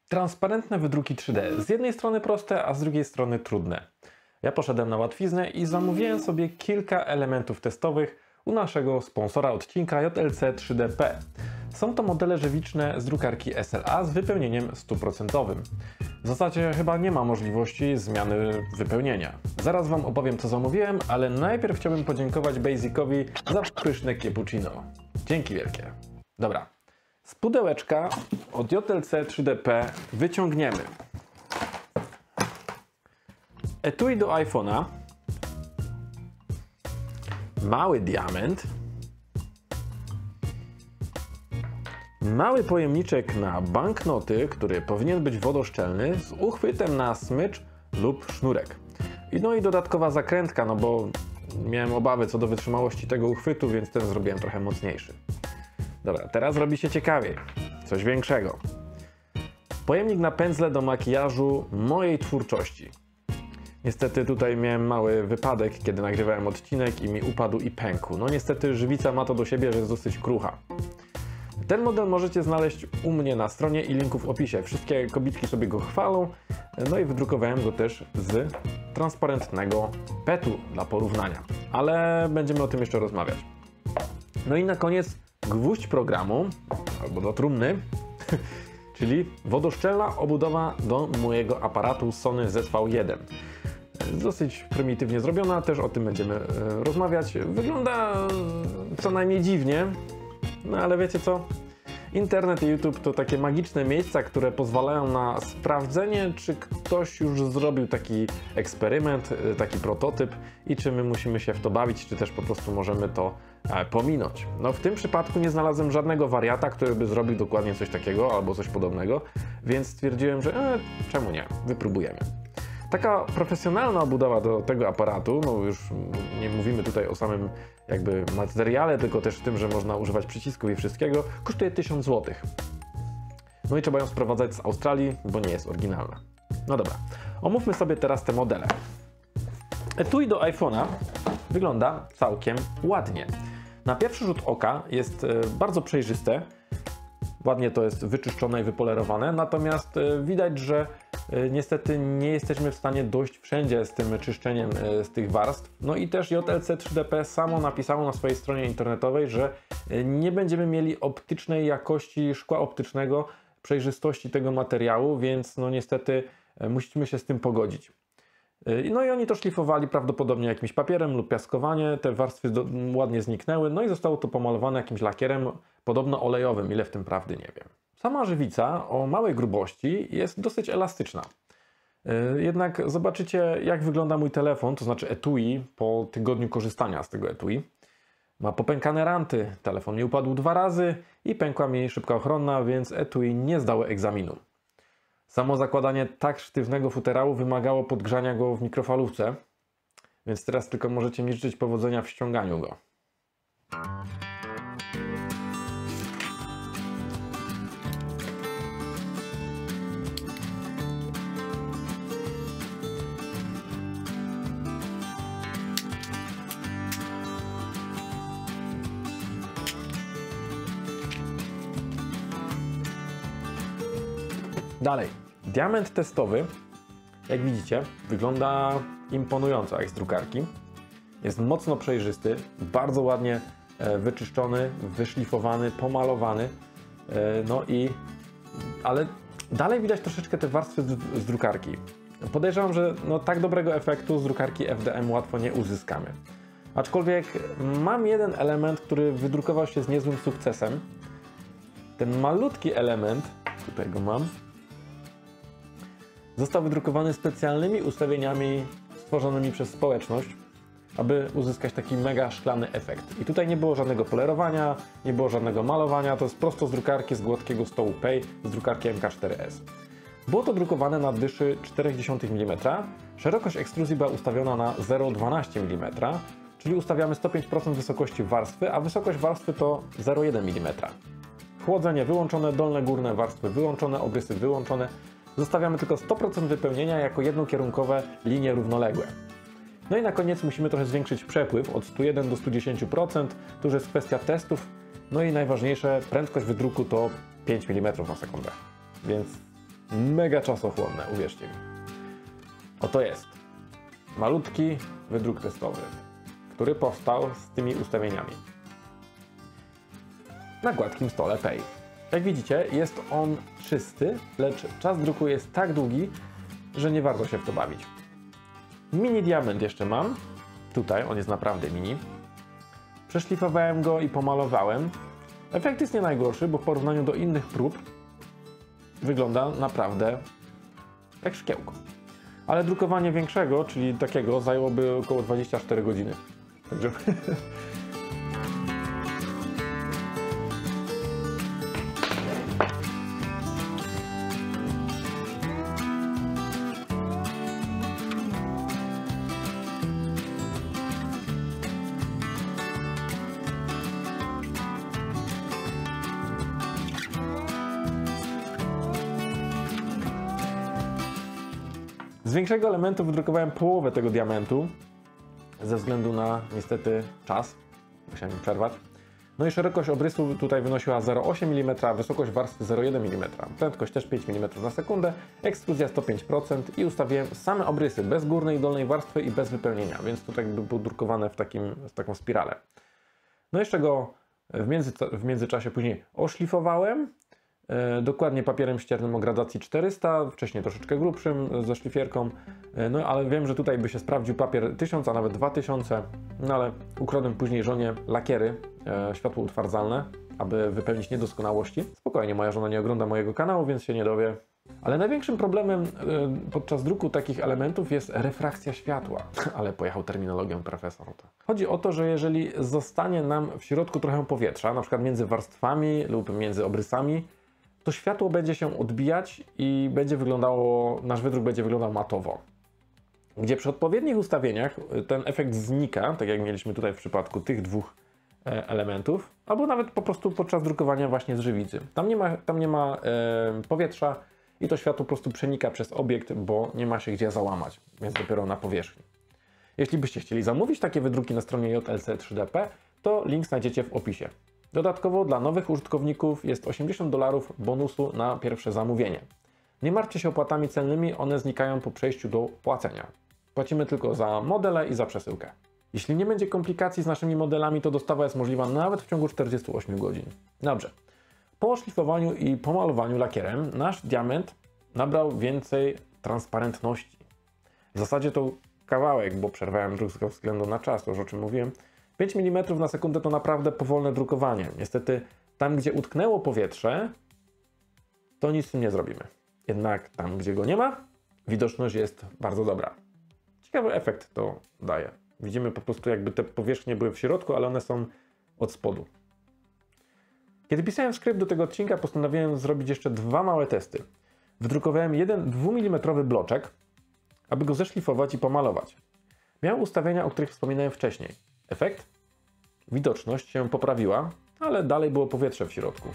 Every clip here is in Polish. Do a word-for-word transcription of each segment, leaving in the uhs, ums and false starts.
Transparentne wydruki trzy D. Z jednej strony proste, a z drugiej strony trudne. Ja poszedłem na łatwiznę i zamówiłem sobie kilka elementów testowych u naszego sponsora odcinka J L C trzy D P. Są to modele żywiczne z drukarki S L A z wypełnieniem stuprocentowym. W zasadzie chyba nie ma możliwości zmiany wypełnienia. Zaraz Wam opowiem, co zamówiłem, ale najpierw chciałbym podziękować Basicowi za pyszne cappuccino. Dzięki wielkie. Dobra. Z pudełeczka od J L C trzy D P wyciągniemy etui do iPhone'a, mały diament, mały pojemniczek na banknoty, który powinien być wodoszczelny, z uchwytem na smycz lub sznurek. I no i dodatkowa zakrętka, no bo miałem obawy co do wytrzymałości tego uchwytu, więc ten zrobiłem trochę mocniejszy. Dobra, teraz robi się ciekawiej. Coś większego. Pojemnik na pędzle do makijażu mojej twórczości. Niestety tutaj miałem mały wypadek, kiedy nagrywałem odcinek i mi upadł i pękł. No niestety żywica ma to do siebie, że jest dosyć krucha. Ten model możecie znaleźć u mnie na stronie i linku w opisie. Wszystkie kobitki sobie go chwalą. No i wydrukowałem go też z transparentnego petu dla porównania. Ale będziemy o tym jeszcze rozmawiać. No i na koniec gwóźdź programu, albo do trumny, czyli wodoszczelna obudowa do mojego aparatu Sony Z V jeden. Dosyć prymitywnie zrobiona, też o tym będziemy rozmawiać. Wygląda co najmniej dziwnie, no ale wiecie co? Internet i YouTube to takie magiczne miejsca, które pozwalają na sprawdzenie, czy ktoś już zrobił taki eksperyment, taki prototyp i czy my musimy się w to bawić, czy też po prostu możemy to pominąć. No w tym przypadku nie znalazłem żadnego wariata, który by zrobił dokładnie coś takiego albo coś podobnego, więc stwierdziłem, że e, czemu nie, wypróbujemy. Taka profesjonalna obudowa do tego aparatu, no już nie mówimy tutaj o samym jakby materiale, tylko też tym, że można używać przycisków i wszystkiego, kosztuje tysiąc złotych. No i trzeba ją sprowadzać z Australii, bo nie jest oryginalna. No dobra, omówmy sobie teraz te modele. Etui do iPhone'a wygląda całkiem ładnie. Na pierwszy rzut oka jest bardzo przejrzyste, ładnie to jest wyczyszczone i wypolerowane, natomiast widać, że niestety nie jesteśmy w stanie dojść wszędzie z tym czyszczeniem z tych warstw. No i też J L C trzy D P samo napisało na swojej stronie internetowej, że nie będziemy mieli optycznej jakości szkła optycznego, przejrzystości tego materiału, więc no niestety musimy się z tym pogodzić. No i oni to szlifowali prawdopodobnie jakimś papierem lub piaskowanie, te warstwy do, ładnie zniknęły, no i zostało to pomalowane jakimś lakierem, podobno olejowym, ile w tym prawdy nie wiem. Sama żywica o małej grubości jest dosyć elastyczna. Jednak zobaczycie, jak wygląda mój telefon, to znaczy etui, po tygodniu korzystania z tego etui. Ma popękane ranty, telefon mi upadł dwa razy i pękła mi szybka ochronna, więc etui nie zdało egzaminu. Samo zakładanie tak sztywnego futerału wymagało podgrzania go w mikrofalówce, więc teraz tylko możecie mi życzyć powodzenia w ściąganiu go. Dalej, diament testowy, jak widzicie, wygląda imponująco jak z drukarki. Jest mocno przejrzysty, bardzo ładnie wyczyszczony, wyszlifowany, pomalowany. No i, ale dalej widać troszeczkę te warstwy z, z drukarki. Podejrzewam, że no, tak dobrego efektu z drukarki F D M łatwo nie uzyskamy. Aczkolwiek mam jeden element, który wydrukował się z niezłym sukcesem. Ten malutki element, tutaj go mam, został wydrukowany specjalnymi ustawieniami stworzonymi przez społeczność, aby uzyskać taki mega szklany efekt. I tutaj nie było żadnego polerowania, nie było żadnego malowania, to jest prosto z drukarki z gładkiego stołu Pay, z drukarki M K cztery S. Było to drukowane na dyszy cztery przecinek milimetra, szerokość ekstruzji była ustawiona na zero przecinek dwanaście milimetra, czyli ustawiamy sto pięć procent wysokości warstwy, a wysokość warstwy to zero przecinek jeden milimetra. Chłodzenie wyłączone, dolne górne warstwy wyłączone, obrysy wyłączone. Zostawiamy tylko sto procent wypełnienia jako jednokierunkowe linie równoległe. No i na koniec musimy trochę zwiększyć przepływ od stu jeden do stu dziesięciu procent. To już jest kwestia testów. No i najważniejsze, prędkość wydruku to pięć milimetrów na sekundę. Więc mega czasochłonne, uwierzcie mi. Oto jest malutki wydruk testowy, który powstał z tymi ustawieniami na gładkim stole P E I. Jak widzicie, jest on czysty, lecz czas druku jest tak długi, że nie warto się w to bawić. Mini diament jeszcze mam. Tutaj on jest naprawdę mini. Przeszlifowałem go i pomalowałem. Efekt jest nie najgorszy, bo w porównaniu do innych prób wygląda naprawdę jak szkiełko. Ale drukowanie większego, czyli takiego, zajęłoby około dwadzieścia cztery godziny. Także... Z większego elementu wydrukowałem połowę tego diamentu, ze względu na niestety czas. Musiałem przerwać. No i szerokość obrysu tutaj wynosiła zero przecinek osiem milimetra, wysokość warstwy zero przecinek jeden milimetra, prędkość też pięć milimetrów na sekundę, ekstruzja sto pięć procent i ustawiłem same obrysy, bez górnej i dolnej warstwy i bez wypełnienia, więc tutaj było drukowane w, takim, w taką spiralę. No jeszcze go w, między, w międzyczasie później oszlifowałem, e, dokładnie papierem ściernym o gradacji czterysta, wcześniej troszeczkę grubszym ze szlifierką, e, no ale wiem, że tutaj by się sprawdził papier tysiąc, a nawet dwa tysiące, no ale ukradłem później żonie lakiery e, światło utwardzalne, aby wypełnić niedoskonałości. Spokojnie, moja żona nie ogląda mojego kanału, więc się nie dowie. Ale największym problemem y, podczas druku takich elementów jest refrakcja światła. Ale pojechał terminologią profesor. Chodzi o to, że jeżeli zostanie nam w środku trochę powietrza, na przykład między warstwami lub między obrysami, to światło będzie się odbijać i będzie wyglądało, nasz wydruk będzie wyglądał matowo. Gdzie przy odpowiednich ustawieniach ten efekt znika, tak jak mieliśmy tutaj w przypadku tych dwóch elementów, albo nawet po prostu podczas drukowania właśnie z żywicy. Tam nie ma, tam nie ma e, powietrza i to światło po prostu przenika przez obiekt, bo nie ma się gdzie załamać, więc dopiero na powierzchni. Jeśli byście chcieli zamówić takie wydruki na stronie J L C trzy D P, to link znajdziecie w opisie. Dodatkowo dla nowych użytkowników jest osiemdziesiąt dolarów bonusu na pierwsze zamówienie. Nie martwcie się opłatami celnymi, one znikają po przejściu do płacenia. Płacimy tylko za modele i za przesyłkę. Jeśli nie będzie komplikacji z naszymi modelami, to dostawa jest możliwa nawet w ciągu czterdziestu ośmiu godzin. Dobrze. Po oszlifowaniu i pomalowaniu lakierem nasz diament nabrał więcej transparentności. W zasadzie to kawałek, bo przerwałem druk ze względu na czas, to już o czym mówiłem. pięć milimetrów na sekundę to naprawdę powolne drukowanie. Niestety tam, gdzie utknęło powietrze, to nic z tym nie zrobimy. Jednak tam, gdzie go nie ma, widoczność jest bardzo dobra. Ciekawy efekt to daje. Widzimy po prostu, jakby te powierzchnie były w środku, ale one są od spodu. Kiedy pisałem skrypt do tego odcinka, postanowiłem zrobić jeszcze dwa małe testy. Wydrukowałem jeden dwumilimetrowy bloczek, aby go zeszlifować i pomalować. Miał ustawienia, o których wspominałem wcześniej. Efekt? Widoczność się poprawiła, ale dalej było powietrze w środku.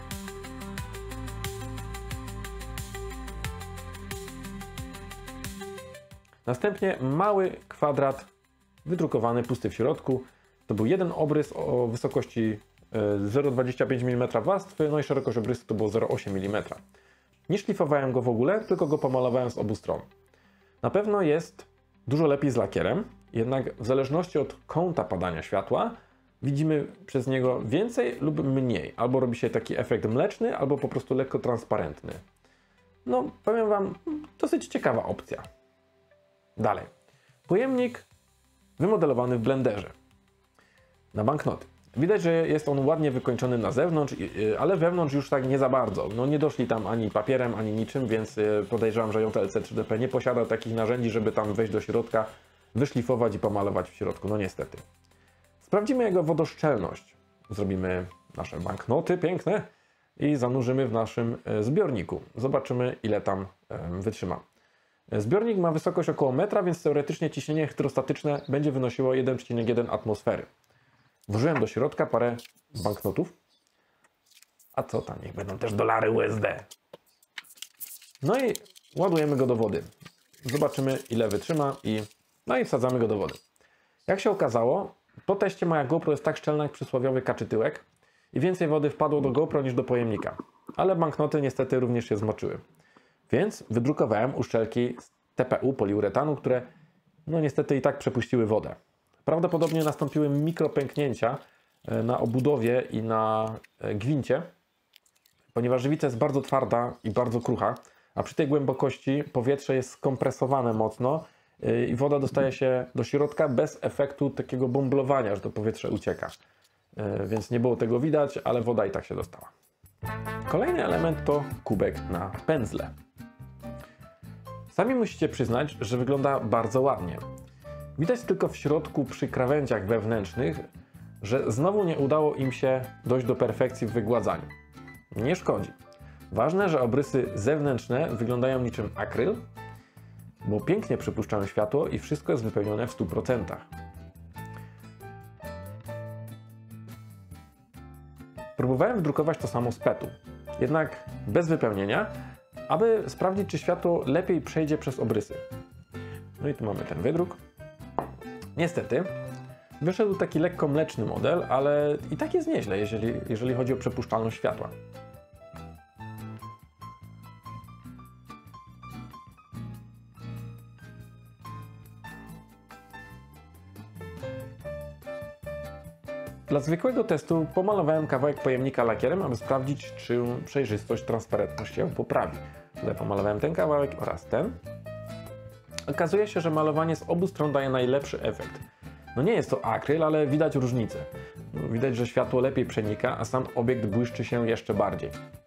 Następnie mały kwadrat wydrukowany, pusty w środku. To był jeden obrys o wysokości zero przecinek dwadzieścia pięć milimetra warstwy, no i szerokość obrysu to było zero przecinek osiem milimetra. Nie szlifowałem go w ogóle, tylko go pomalowałem z obu stron. Na pewno jest dużo lepiej z lakierem, jednak w zależności od kąta padania światła widzimy przez niego więcej lub mniej. Albo robi się taki efekt mleczny, albo po prostu lekko transparentny. No, powiem Wam, dosyć ciekawa opcja. Dalej. Pojemnik wymodelowany w blenderze na banknoty. Widać, że jest on ładnie wykończony na zewnątrz, ale wewnątrz już tak nie za bardzo. No nie doszli tam ani papierem, ani niczym, więc podejrzewam, że J L C trzy D P nie posiada takich narzędzi, żeby tam wejść do środka, wyszlifować i pomalować w środku. No niestety. Sprawdzimy jego wodoszczelność. Zrobimy nasze banknoty piękne i zanurzymy w naszym zbiorniku. Zobaczymy, ile tam wytrzyma. Zbiornik ma wysokość około metra, więc teoretycznie ciśnienie hydrostatyczne będzie wynosiło jeden przecinek jeden atmosfery. Włożyłem do środka parę banknotów. A co tam? Niech będą też dolary U S D. No i ładujemy go do wody. Zobaczymy, ile wytrzyma i... No i wsadzamy go do wody. Jak się okazało, po teście moja GoPro jest tak szczelna jak przysłowiowy kaczytyłek i więcej wody wpadło do GoPro niż do pojemnika. Ale banknoty niestety również się zmoczyły. Więc wydrukowałem uszczelki z T P U, poliuretanu, które no niestety i tak przepuściły wodę. Prawdopodobnie nastąpiły mikropęknięcia na obudowie i na gwincie, ponieważ żywica jest bardzo twarda i bardzo krucha, a przy tej głębokości powietrze jest skompresowane mocno i woda dostaje się do środka bez efektu takiego bumblowania, że to powietrze ucieka. Więc nie było tego widać, ale woda i tak się dostała. Kolejny element to kubek na pędzle. Sami musicie przyznać, że wygląda bardzo ładnie. Widać tylko w środku przy krawędziach wewnętrznych, że znowu nie udało im się dojść do perfekcji w wygładzaniu. Nie szkodzi. Ważne, że obrysy zewnętrzne wyglądają niczym akryl, bo pięknie przepuszczają światło i wszystko jest wypełnione w stu procentach. Próbowałem wydrukować to samo z petu, jednak bez wypełnienia, aby sprawdzić, czy światło lepiej przejdzie przez obrysy. No i tu mamy ten wydruk. Niestety wyszedł taki lekko mleczny model, ale i tak jest nieźle, jeżeli, jeżeli chodzi o przepuszczalność światła. Dla zwykłego testu pomalowałem kawałek pojemnika lakierem, aby sprawdzić, czy przejrzystość, transparentność się poprawi. Tutaj pomalowałem ten kawałek oraz ten. Okazuje się, że malowanie z obu stron daje najlepszy efekt. No nie jest to akryl, ale widać różnicę. Widać, że światło lepiej przenika, a sam obiekt błyszczy się jeszcze bardziej.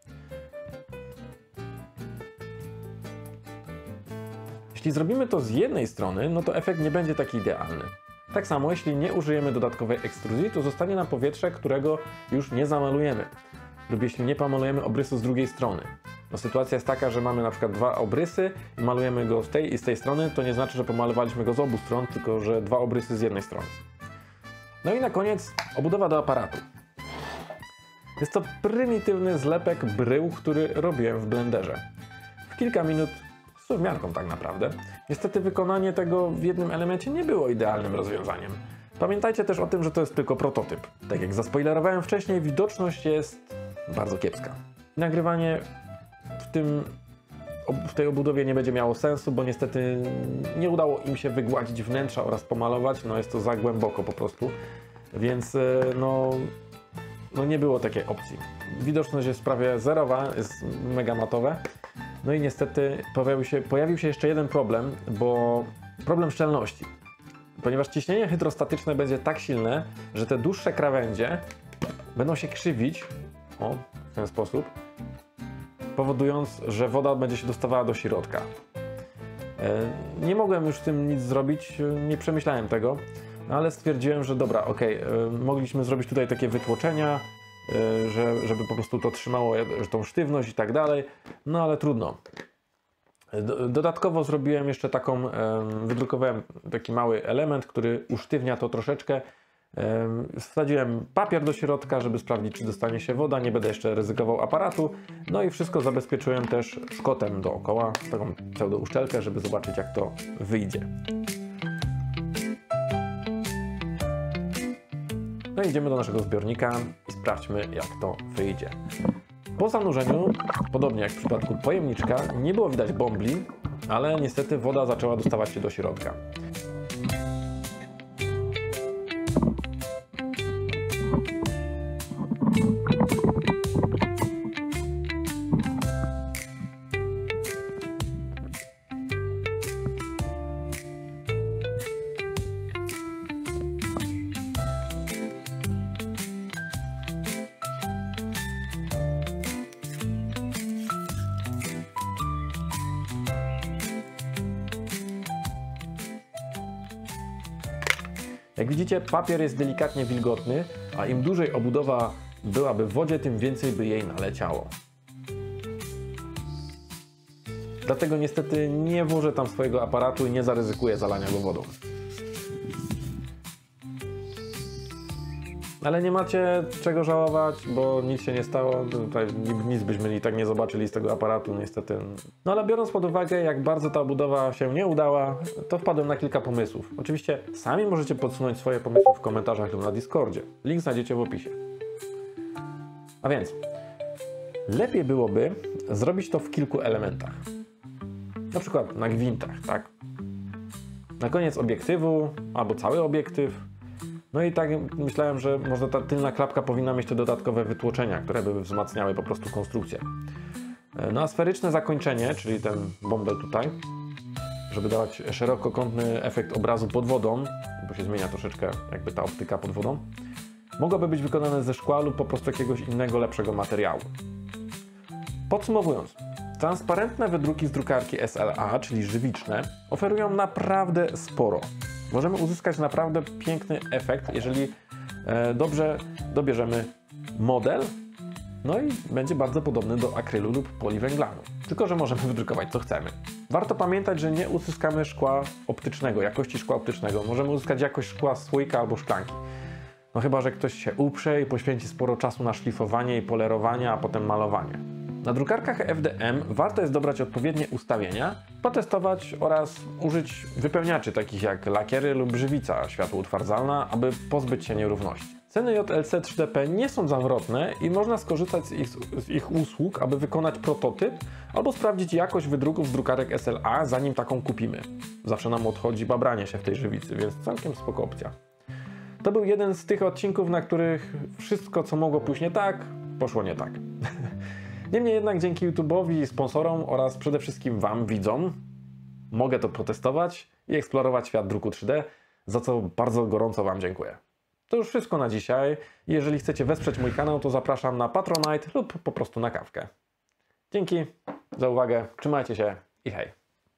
Jeśli zrobimy to z jednej strony, no to efekt nie będzie taki idealny. Tak samo, jeśli nie użyjemy dodatkowej ekstruzji, to zostanie nam powietrze, którego już nie zamalujemy. Lub jeśli nie pomalujemy obrysu z drugiej strony. No, sytuacja jest taka, że mamy na przykład dwa obrysy i malujemy go z tej i z tej strony, to nie znaczy, że pomalowaliśmy go z obu stron, tylko że dwa obrysy z jednej strony. No i na koniec obudowa do aparatu. Jest to prymitywny zlepek brył, który robiłem w blenderze. W kilka minut z suwmiarką tak naprawdę. Niestety wykonanie tego w jednym elemencie nie było idealnym rozwiązaniem. Pamiętajcie też o tym, że to jest tylko prototyp. Tak jak zaspoilerowałem wcześniej, widoczność jest bardzo kiepska. Nagrywanie w, tym, w tej obudowie nie będzie miało sensu, bo niestety nie udało im się wygładzić wnętrza oraz pomalować. No jest to za głęboko po prostu, więc no, no nie było takiej opcji. Widoczność jest prawie zerowa, jest mega matowe. No i niestety pojawił się, pojawił się jeszcze jeden problem, bo problem szczelności. Ponieważ ciśnienie hydrostatyczne będzie tak silne, że te dłuższe krawędzie będą się krzywić, o, w ten sposób, powodując, że woda będzie się dostawała do środka. Nie mogłem już z tym nic zrobić, nie przemyślałem tego, ale stwierdziłem, że dobra, ok, mogliśmy zrobić tutaj takie wytłoczenia, że, żeby po prostu to trzymało tą sztywność i tak dalej, no ale trudno. Dodatkowo zrobiłem jeszcze taką, wydrukowałem taki mały element, który usztywnia to troszeczkę. Wsadziłem papier do środka, żeby sprawdzić, czy dostanie się woda, nie będę jeszcze ryzykował aparatu. No i wszystko zabezpieczyłem też szkotem dookoła, taką pseudo uszczelkę, żeby zobaczyć, jak to wyjdzie. No i idziemy do naszego zbiornika i sprawdźmy, jak to wyjdzie. Po zanurzeniu, podobnie jak w przypadku pojemniczka, nie było widać bombli, ale niestety woda zaczęła dostawać się do środka. Jak widzicie, papier jest delikatnie wilgotny, a im dłużej obudowa byłaby w wodzie, tym więcej by jej naleciało. Dlatego niestety nie włożę tam swojego aparatu i nie zaryzykuję zalania go wodą. Ale nie macie czego żałować, bo nic się nie stało. Tutaj nic byśmy i tak nie zobaczyli z tego aparatu, niestety. No ale biorąc pod uwagę, jak bardzo ta budowa się nie udała, to wpadłem na kilka pomysłów. Oczywiście sami możecie podsunąć swoje pomysły w komentarzach lub na Discordzie. Link znajdziecie w opisie. A więc, lepiej byłoby zrobić to w kilku elementach. na przykład na gwintach, tak? Na koniec obiektywu, albo cały obiektyw. No i tak myślałem, że może ta tylna klapka powinna mieć te dodatkowe wytłoczenia, które by wzmacniały po prostu konstrukcję. No a sferyczne zakończenie, czyli ten bąbel tutaj, żeby dawać szerokokątny efekt obrazu pod wodą, bo się zmienia troszeczkę jakby ta optyka pod wodą, mogłoby być wykonane ze szkła lub po prostu jakiegoś innego, lepszego materiału. Podsumowując, transparentne wydruki z drukarki S L A, czyli żywiczne, oferują naprawdę sporo. Możemy uzyskać naprawdę piękny efekt, jeżeli e, dobrze dobierzemy model, no i będzie bardzo podobny do akrylu lub poliwęglanu. Tylko że możemy wydrukować co chcemy. Warto pamiętać, że nie uzyskamy szkła optycznego, jakości szkła optycznego. Możemy uzyskać jakość szkła z słoika albo szklanki. No chyba że ktoś się uprze i poświęci sporo czasu na szlifowanie i polerowanie, a potem malowanie. Na drukarkach F D M warto jest dobrać odpowiednie ustawienia, potestować oraz użyć wypełniaczy takich jak lakiery lub żywica światłoutwardzalna, aby pozbyć się nierówności. Ceny J L C trzy D P nie są zawrotne i można skorzystać z ich, z ich usług, aby wykonać prototyp albo sprawdzić jakość wydruków z drukarek S L A, zanim taką kupimy. Zawsze nam odchodzi babranie się w tej żywicy, więc całkiem spoko opcja. To był jeden z tych odcinków, na których wszystko, co mogło pójść nie tak, poszło nie tak. Niemniej jednak dzięki YouTube'owi, sponsorom oraz przede wszystkim Wam, widzom, mogę to protestować i eksplorować świat druku trzy D, za co bardzo gorąco Wam dziękuję. To już wszystko na dzisiaj. Jeżeli chcecie wesprzeć mój kanał, to zapraszam na Patronite lub po prostu na kawkę. Dzięki za uwagę, trzymajcie się i hej!